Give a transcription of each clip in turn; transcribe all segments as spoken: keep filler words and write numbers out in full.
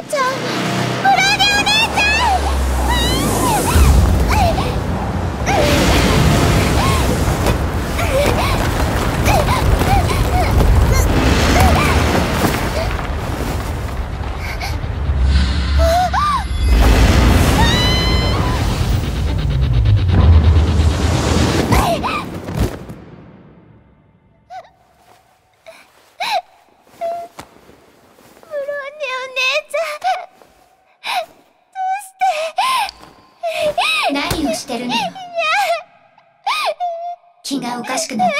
ちゃん、ブローニャお姉ちゃ何をしてるのよ。気がおかしくなった。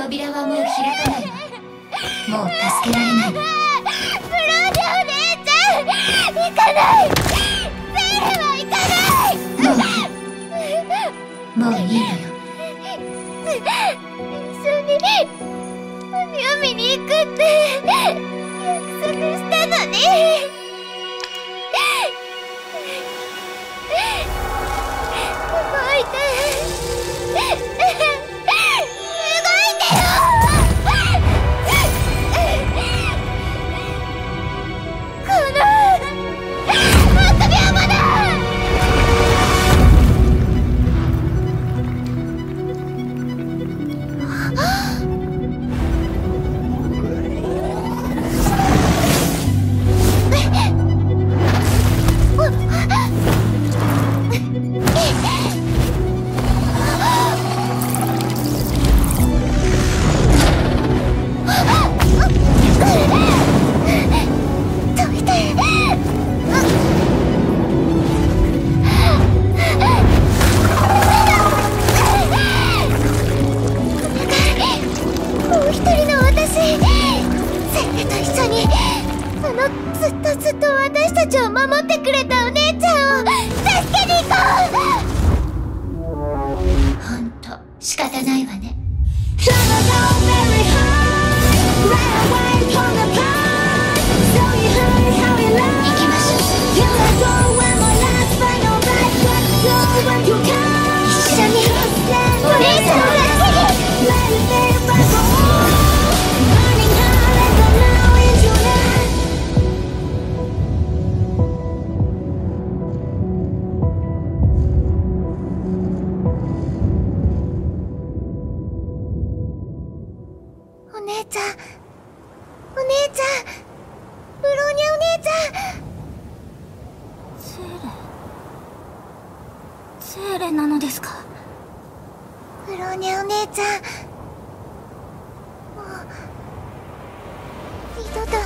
扉はもう開かないわ。もう助けられないわ。 ブローニャお姉ちゃん、行かない。セイレは行かない。 もういい。もういいのよ。 一緒に海を見に行くって約束したのに。動いて動いてよ。このあくびはまだ。ずっとずっと私たちを守ってくれたお姉ちゃんを助けに行こう。 ほんと仕方ないわね。 行きましょう。 一緒にお姉ちゃんを助けに。お姉ちゃん、お姉ちゃん、ブローニャお姉ちゃん。 セーレセーレなのですか。 ブローニャお姉ちゃん、もう二度と